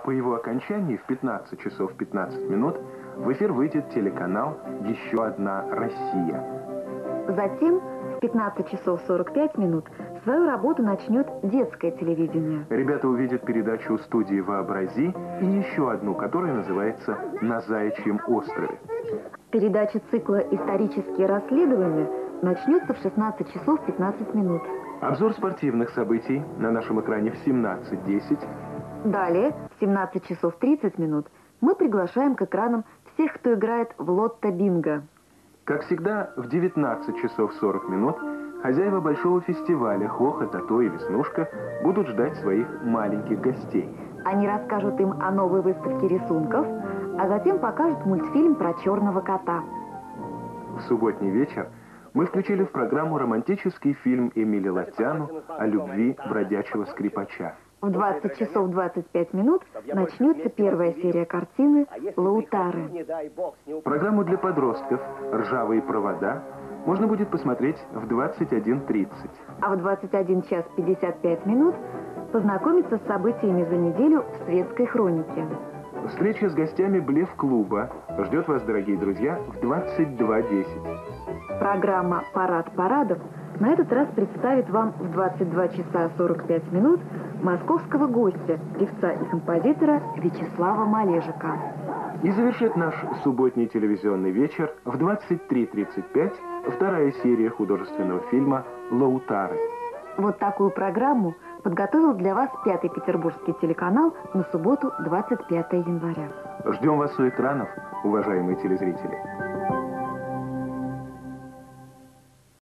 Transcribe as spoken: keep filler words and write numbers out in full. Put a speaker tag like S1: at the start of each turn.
S1: по его окончании в пятнадцать часов пятнадцать минут в эфир выйдет телеканал «Еще одна Россия».
S2: Затем в пятнадцать часов сорок пять минут свою работу начнет детское телевидение.
S1: Ребята увидят передачу студии «Вообрази» и еще одну, которая называется «На Заячьем острове».
S2: Передача цикла «Исторические расследования» начнется в шестнадцать часов пятнадцать минут.
S1: Обзор спортивных событий на нашем экране в семнадцать десять.
S2: Далее, в семнадцать часов тридцать минут, мы приглашаем к экранам всех, кто играет в лотто-бинго.
S1: Как всегда, в девятнадцать часов сорок минут хозяева большого фестиваля «Хоха, Тото и Веснушка» будут ждать своих маленьких гостей.
S2: Они расскажут им о новой выставке рисунков, а затем покажут мультфильм про черного кота.
S1: В субботний вечер мы включили в программу романтический фильм Эмили Латяну о любви бродячего скрипача.
S2: В двадцать часов двадцать пять минут начнется первая серия картины «Лаутары».
S1: Программу для подростков «Ржавые провода» можно будет посмотреть в двадцать один тридцать.
S2: А в двадцать один час пятьдесят пять минут познакомиться с событиями за неделю в светской хронике.
S1: Встреча с гостями Блеф-клуба ждет вас, дорогие друзья, в двадцать два десять.
S2: Программа «Парад парадов» на этот раз представит вам в двадцать два часа сорок пять минут московского гостя, певца и композитора Вячеслава Малежика.
S1: И завершит наш субботний телевизионный вечер в двадцать три тридцать пять вторая серия художественного фильма «Лаутары».
S2: Вот такую программу подготовил для вас Пятый Петербургский телеканал на субботу, двадцать пятое января.
S1: Ждем вас у экранов, уважаемые телезрители.